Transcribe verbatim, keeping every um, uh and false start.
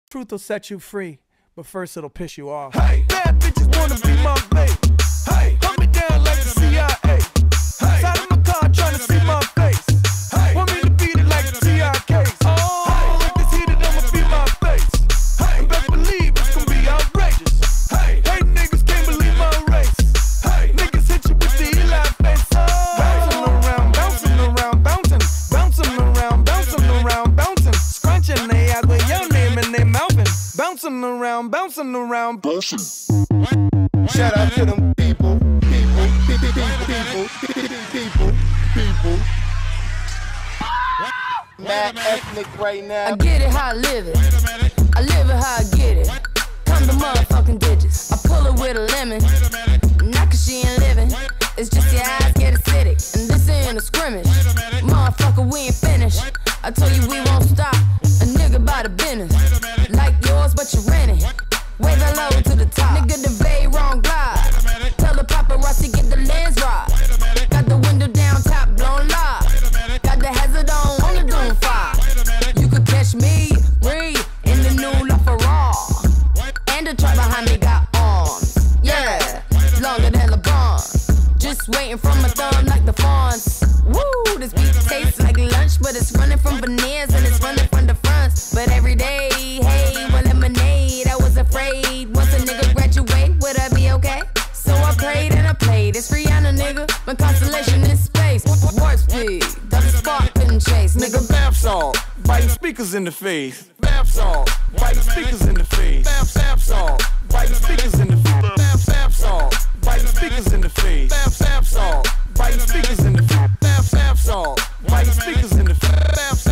Truth will set you free, but first it'll piss you off. Hey, bad bitches wanna be my babe. Hey, hunt me down like the C I A. Hey, side of my car trying to see my face. Hey, want me to beat it like the T I Ks. Oh, hey, if it's heated, I'ma beat my face. Hey, and best believe it's gonna be outrageous. Hey, hey, niggas can't believe my race. Hey, niggas hit you with the Eli face. Oh, bouncing around, bouncing around, bouncing, bouncing around, bouncing around, bouncing, scrunching they out with your name and they mouthing, bouncing around, bouncing around, bouncing. Shout out to them people, people, people, people, people, people. Mad ethnic right now. I get it how I live it. I live it how I get it. Come to motherfucking digits. I pull it with a lemon. Not cause she ain't living. It's just your eyes get acidic. And this ain't a scrimmage. Motherfucker, we ain't finished. I told you we won't stop. A nigga by the business. Like yours, but you renting. Wave hello to the top. Nigga, the bay wrong glide. Tell the paparazzi get the lens right. Got the window down, top blown live. Got the hazard on, on the doom fire. You could catch me, read in the new LaFerrari. And the truck behind me got arms. Yeah, longer than LeBron. Just waiting for my thumb like the fawns. Woo, this beat tastes like lunch, but it's running from veneers and it's running from the fronts. But every day, hey, well, lemonade, I was afraid. Once a nigga graduate, would I be okay? So I prayed and I played. It's Rihanna, nigga. My constellation in space. Warp speed, double spark couldn't chase. Nigga, bath salt, biting speakers in the face. Bath salt, biting speakers in the face. Bath, bath salt, biting speakers in the face. Bath, bath salt, biting speakers in the face. Bath, bath salt, biting speakers in the face. Bath, bath salt, biting speakers in the face.